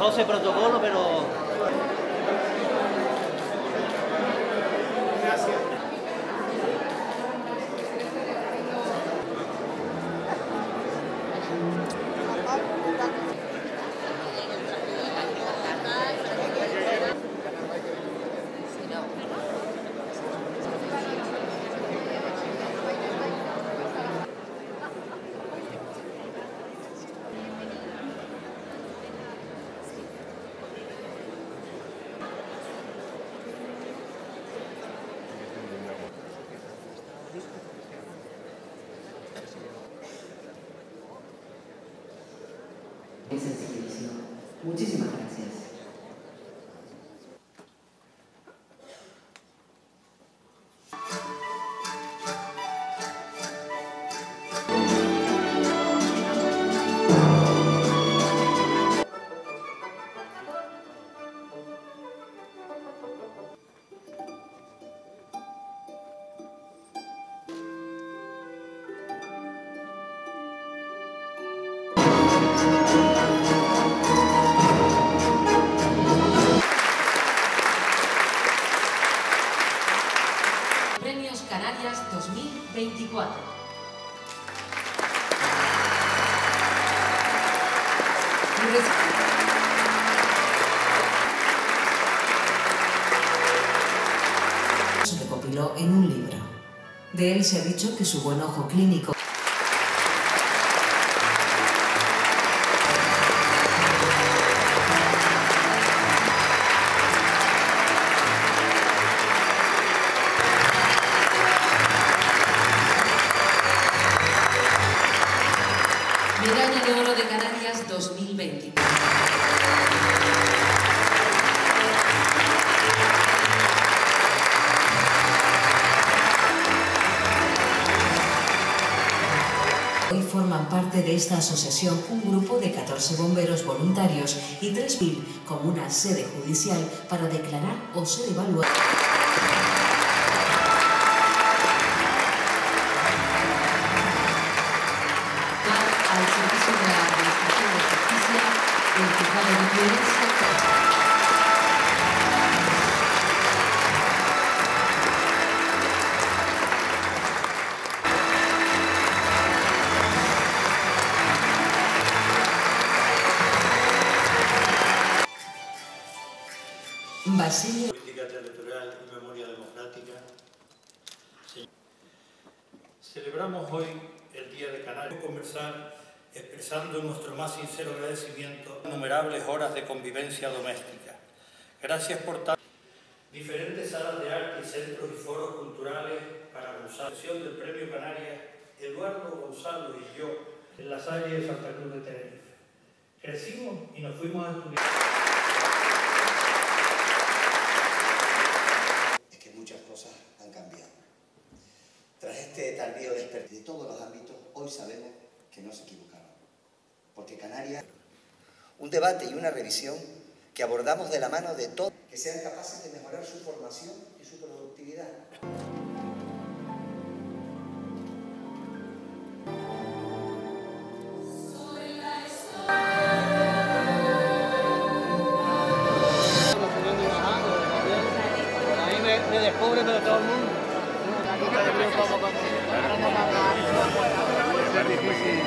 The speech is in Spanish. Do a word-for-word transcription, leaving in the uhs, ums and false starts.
todo ese protocolo, pero... Gracias. Esa exhibición. Muchísimas gracias. Premios Canarias dos mil veinticuatro. Se recopiló en un libro. De él se ha dicho que su buen ojo clínico Medalla de Oro de Canarias dos mil veinticuatro. Hoy forman parte de esta asociación un grupo de catorce bomberos voluntarios y tres mil como una sede judicial para declarar o ser evaluados. Al servicio de la Administración de Justicia, el juzgado de violencia. Basilio. Política territorial y memoria democrática. Celebramos hoy el Día de Canarias. Conversar expresando nuestro más sincero agradecimiento a innumerables horas de convivencia doméstica. Gracias por tanto. Diferentes salas de arte y centros y foros culturales para gozar. La sesión del Premio Canarias, Eduardo, Gonzalo y yo, en la Salle de Santa Cruz de Tenerife. Crecimos y nos fuimos a estudiar. Es que muchas cosas han cambiado. Tras este tardío despertar de todos los ámbitos, hoy sabemos que no se equivocaron. Porque Canarias... Un debate y una revisión que abordamos de la mano de todos, que sean capaces de mejorar su formación y su productividad. Me descubre, pero todo el mundo. Es difícil.